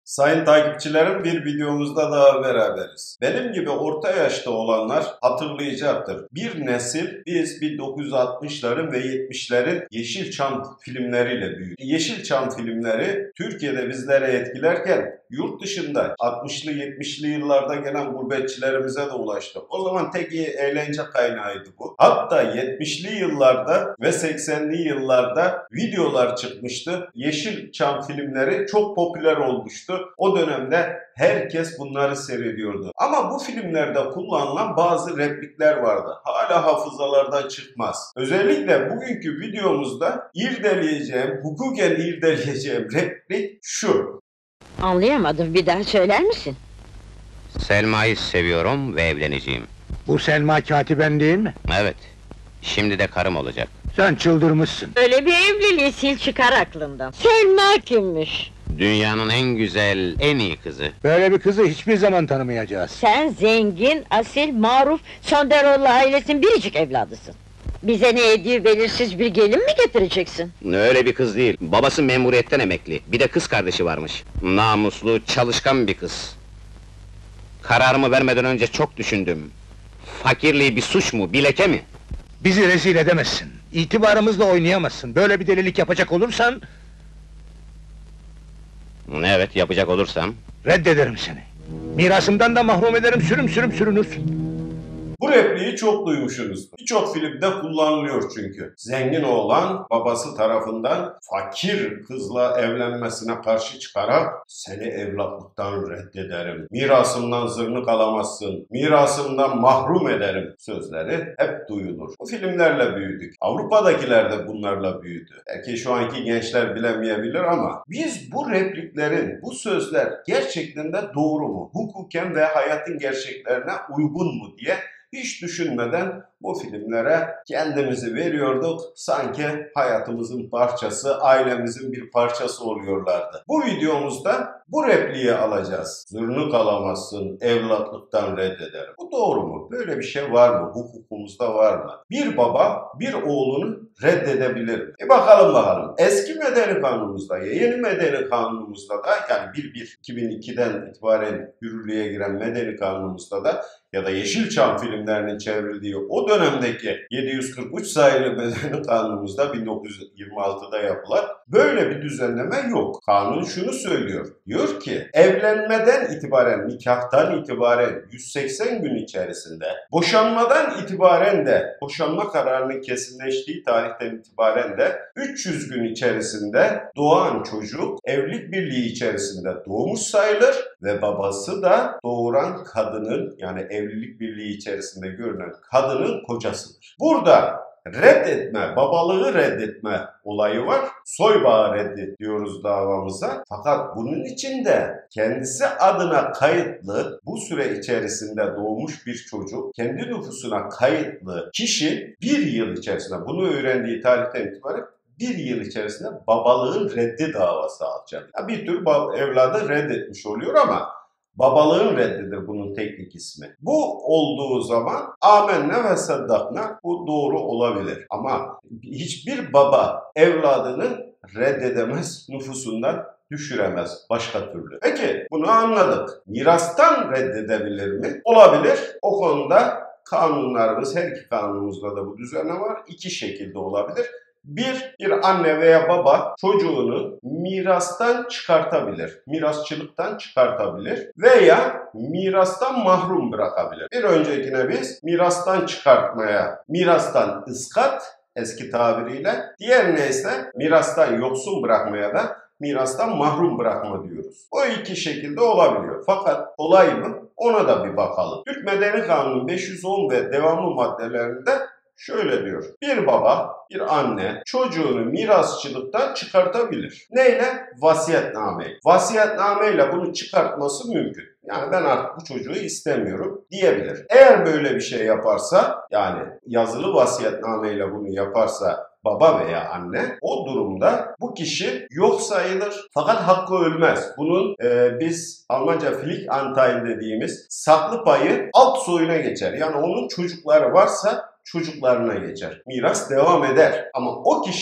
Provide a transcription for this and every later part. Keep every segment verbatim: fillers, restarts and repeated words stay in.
Sayın takipçilerim, bir videomuzda daha beraberiz. Benim gibi orta yaşta olanlar hatırlayacaktır. Bir nesil biz bin dokuz yüz altmışların ve yetmişlerin Yeşilçam filmleriyle büyüdük. Yeşilçam filmleri Türkiye'de bizlere etkilerken yurt dışında altmışlı yetmişli yıllarda gelen gurbetçilerimize de ulaştı. O zaman tek eğlence kaynağıydı bu. Hatta yetmişli yıllarda ve seksenli yıllarda videolar çıkmıştı. Yeşilçam filmleri çok popüler olmuştu. O dönemde herkes bunları seyrediyordu. Ama bu filmlerde kullanılan bazı replikler vardı. Hala hafızalardan çıkmaz. Özellikle bugünkü videomuzda irdeleyeceğim, hukuken irdeleyeceğim replik şu. Anlayamadım, bir daha söyler misin? Selma'yı seviyorum ve evleneceğim. Bu Selma katiben değil mi? Evet, şimdi de karım olacak. Sen çıldırmışsın. Öyle bir evliliği sil çıkar aklından. Selma kimmiş? Dünyanın en güzel, en iyi kızı. Böyle bir kızı hiçbir zaman tanımayacağız. Sen zengin, asil, maruf, Sonderoğlu ailesinin biricik evladısın. Bize ne hediye belirsiz bir gelin mi getireceksin? Öyle bir kız değil, babası memuriyetten emekli. Bir de kız kardeşi varmış. Namuslu, çalışkan bir kız. Kararımı vermeden önce çok düşündüm. Fakirliği bir suç mu, bir leke mi? Bizi rezil edemezsin. İtibarımızla oynayamazsın. Böyle bir delilik yapacak olursan... Evet, yapacak olursam. Reddederim seni. Mirasımdan da mahrum ederim, sürüm sürüm sürünürsün. Bu repliği çok duymuşsunuzdur. Birçok filmde kullanılıyor çünkü. Zengin oğlan babası tarafından fakir kızla evlenmesine karşı çıkarak seni evlatlıktan reddederim, mirasımdan zırnık alamazsın, mirasımdan mahrum ederim sözleri hep duyulur. Bu filmlerle büyüdük. Avrupa'dakiler de bunlarla büyüdü. Belki şu anki gençler bilemeyebilir ama biz bu repliklerin, bu sözler gerçekten de doğru mu? Hukuken ve hayatın gerçeklerine uygun mu diye hiç düşünmeden bu filmlere kendimizi veriyorduk. Sanki hayatımızın parçası, ailemizin bir parçası oluyorlardı. Bu videomuzda bu repliği alacağız. Zırnık alamazsın, evlatlıktan reddederim. Bu doğru mu? Böyle bir şey var mı? Hukukumuzda var mı? Bir baba bir oğlunu reddedebilir mi? E bakalım bakalım. Eski medeni kanunumuzda, yeni medeni kanunumuzda da yani bir bir iki bin ikiden itibaren yürürlüğe giren medeni kanunumuzda da ya da Yeşilçam filmlerinin çevrildiği o dönemdeki yedi yüz kırk üç sayılı medeni kanunumuzda bin dokuz yüz yirmi altıda yapılan böyle bir düzenleme yok. Kanun şunu söylüyor. Diyor ki evlenmeden itibaren, nikahtan itibaren yüz seksen gün içerisinde, boşanmadan itibaren de, boşanma kararının kesinleştiği tarihten itibaren de üç yüz gün içerisinde doğan çocuk evlilik birliği içerisinde doğmuş sayılır ve babası da doğuran kadının yani evlilik birliği içerisinde görünen kadının kocasıdır. Burada reddetme, babalığı reddetme olayı var. Soy bağı reddet diyoruz davamıza. Fakat bunun için de kendisi adına kayıtlı, bu süre içerisinde doğmuş bir çocuk, kendi nüfusuna kayıtlı kişi bir yıl içerisinde, bunu öğrendiği tarihten itibaren bir yıl içerisinde babalığın reddi davası alacak. Yani bir tür evladı reddetmiş oluyor ama babalığın reddidir bunun teknik ismi. Bu olduğu zaman amenna ve saddakna, bu doğru olabilir. Ama hiçbir baba evladını reddedemez, nüfusundan düşüremez başka türlü. Peki bunu anladık. Mirastan reddedebilir mi? Olabilir. O konuda kanunlarımız, her iki kanunumuzda da bu düzenleme var. İki şekilde olabilir. Bir, bir anne veya baba çocuğunu mirastan çıkartabilir, mirasçılıktan çıkartabilir veya mirastan mahrum bırakabilir. Bir öncekine biz mirastan çıkartmaya, mirastan ıskat eski tabiriyle, diğerine ise mirastan yoksun bırakmaya da mirastan mahrum bırakma diyoruz. O iki şekilde olabiliyor. Fakat olay mı? Ona da bir bakalım. Türk Medeni Kanunu beş yüz on ve devamlı maddelerinde şöyle diyor. Bir baba, bir anne çocuğunu mirasçılıktan çıkartabilir. Neyle? Vasiyetnameyle. Vasiyetnameyle bunu çıkartması mümkün. Yani ben artık bu çocuğu istemiyorum diyebilir. Eğer böyle bir şey yaparsa, yani yazılı vasiyetnameyle bunu yaparsa baba veya anne, o durumda bu kişi yok sayılır. Fakat hakkı ölmez. Bunun e, biz Almanca Pflichtanteil dediğimiz saklı payı alt soyuna geçer. Yani onun çocukları varsa çocuklarına geçer. Miras devam eder. Ama o kişi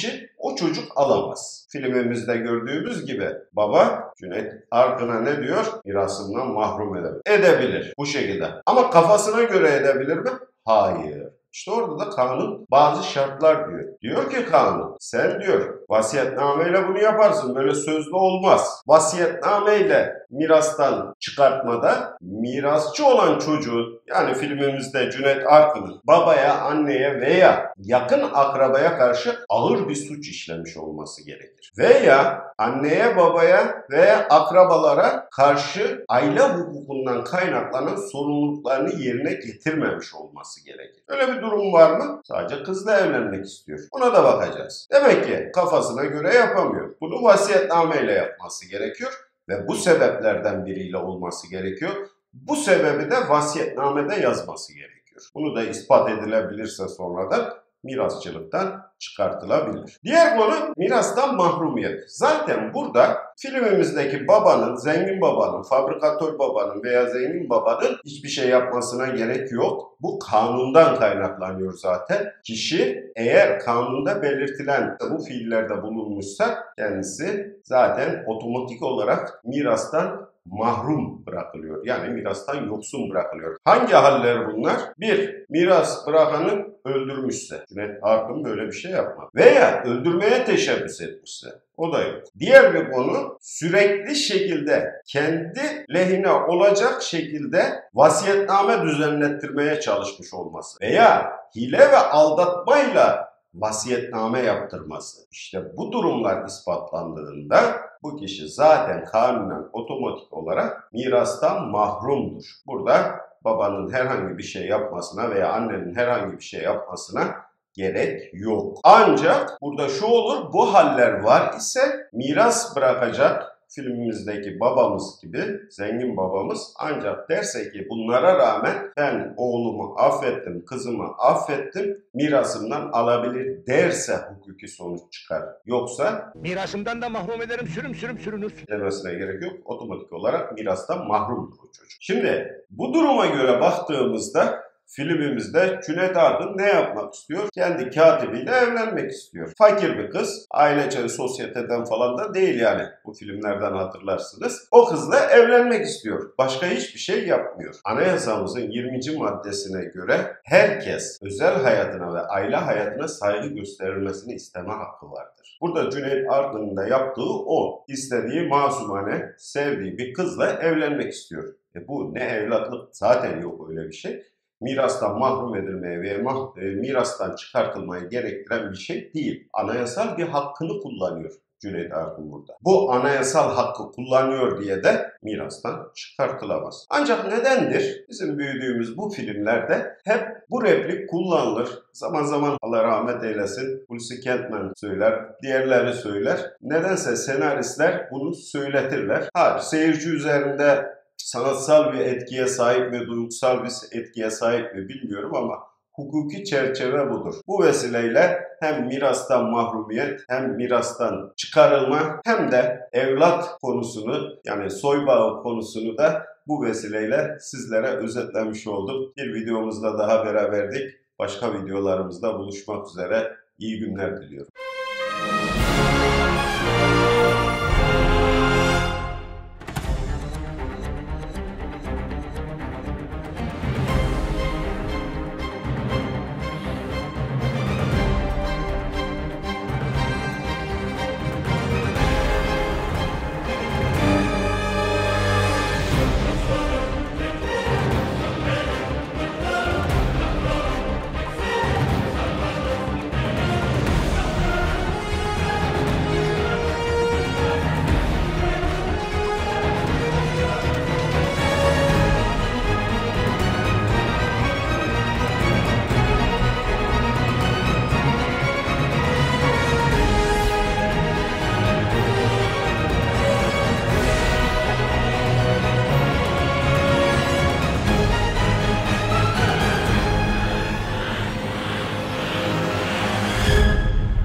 o çocuk alamaz. Filmimizde gördüğümüz gibi baba Cüneyt Arkın'a ne diyor? Mirasından mahrum edebilir. Edebilir bu şekilde. Ama kafasına göre edebilir mi? Hayır. İşte orada da kanun bazı şartlar diyor. Diyor ki kanun, sen diyor vasiyetnameyle bunu yaparsın. Böyle sözlü olmaz. Vasiyetnameyle mirastan çıkartmada mirasçı olan çocuğun, yani filmimizde Cüneyt Arkın'ın babaya, anneye veya yakın akrabaya karşı ağır bir suç işlemiş olması gerekir. Veya anneye, babaya veya akrabalara karşı aile hukukundan kaynaklanan sorumluluklarını yerine getirmemiş olması gerekir. Öyle bir durum var mı? Sadece kızla evlenmek istiyor. Buna da bakacağız. Demek ki kafasına göre yapamıyor. Bunu vasiyetnameyle yapması gerekiyor ve bu sebeplerden biriyle olması gerekiyor. Bu sebebi de vasiyetnamede yazması gerekiyor. Bunu da ispat edilebilirse sonradan mirasçılıktan çıkartılabilir. Diğer konu mirastan mahrumiyet. Zaten burada filmimizdeki babanın, zengin babanın, fabrikatör babanın veya zengin babanın hiçbir şey yapmasına gerek yok. Bu kanundan kaynaklanıyor zaten. Kişi eğer kanunda belirtilen bu fiillerde bulunmuşsa kendisi zaten otomatik olarak mirastan mahrum bırakılıyor. Yani mirastan yoksun bırakılıyor. Hangi haller bunlar? Bir, miras bırakanı öldürmüşse. Cüneyt Arkın böyle bir şey yapmadı. Veya öldürmeye teşebbüs etmişse. O da yok. Diğer bir konu sürekli şekilde kendi lehine olacak şekilde vasiyetname düzenlettirmeye çalışmış olması. Veya hile ve aldatmayla vasiyetname yaptırması. İşte bu durumlar ispatlandığında bu kişi zaten kanunen otomatik olarak mirastan mahrumdur. Burada babanın herhangi bir şey yapmasına veya annenin herhangi bir şey yapmasına gerek yok. Ancak burada şu olur, bu haller var ise miras bırakacak filmimizdeki babamız gibi, zengin babamız ancak derse ki bunlara rağmen ben oğlumu affettim, kızımı affettim, mirasımdan alabilir derse hukuki sonuç çıkar. Yoksa Mirasımdan da mahrum ederim, sürüm sürüm sürünür. demesine gerek yok. Otomatik olarak mirastan mahrumdur o çocuk. Şimdi bu duruma göre baktığımızda filmimizde Cüneyt Arkın ne yapmak istiyor? Kendi katibiyle evlenmek istiyor. Fakir bir kız. Ailece sosyeteden falan da değil yani. Bu filmlerden hatırlarsınız. O kızla evlenmek istiyor. Başka hiçbir şey yapmıyor. Anayasamızın yirminci maddesine göre herkes özel hayatına ve aile hayatına saygı gösterilmesini isteme hakkı vardır. Burada Cüneyt Arkın'ın da yaptığı o. İstediği masumane, sevdiği bir kızla evlenmek istiyor. E bu ne evlatlık, zaten yok öyle bir şey. Mirastan mahrum edilmeye ve e, mirastan çıkartılmayı gerektiren bir şey değil. Anayasal bir hakkını kullanıyor Cüneyt Arkın burada. Bu anayasal hakkı kullanıyor diye de mirastan çıkartılamaz. Ancak nedendir? Bizim büyüdüğümüz bu filmlerde hep bu replik kullanılır. Zaman zaman Allah rahmet eylesin Hulusi Kentmen söyler, diğerleri söyler. Nedense senaristler bunu söyletirler. Ha, seyirci üzerinde sanatsal bir etkiye sahip mi, duygusal bir etkiye sahip mi bilmiyorum ama hukuki çerçeve budur. Bu vesileyle hem mirastan mahrumiyet, hem mirastan çıkarılma, hem de evlat konusunu, yani soy bağı konusunu da bu vesileyle sizlere özetlemiş oldum. Bir videomuzda daha beraberdik. Başka videolarımızda buluşmak üzere. İyi günler diliyorum.